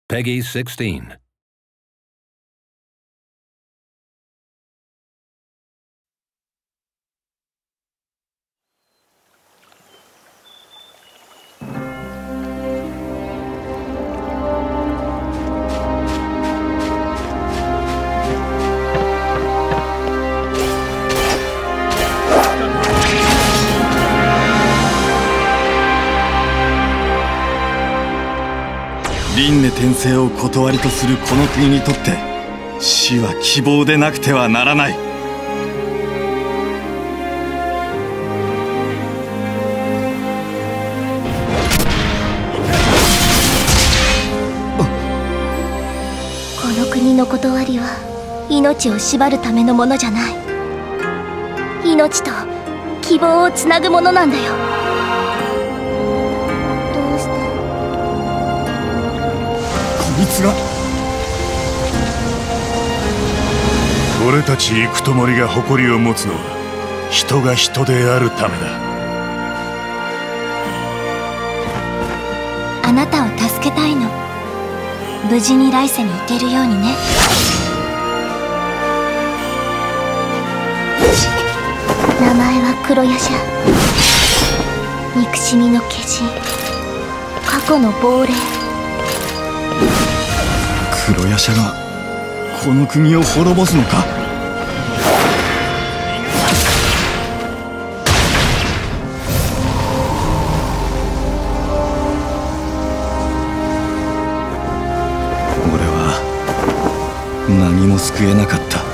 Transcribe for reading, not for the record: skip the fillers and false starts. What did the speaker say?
Peggy 16. 輪廻転生を断りとするこの国にとって死は希望でなくてはならない。 この国の断りは命を縛るためのものじゃない。命と希望をつなぐものなんだよ。どうしてこいつが俺たち幾とりが誇りを持つのは人が人であるためだ。 あなたを助けたいの。無事に来世に行けるようにね。名前は黒夜叉。憎しみの化身、過去の亡霊。 黒夜叉がこの国を滅ぼすのか。俺は何も救えなかった。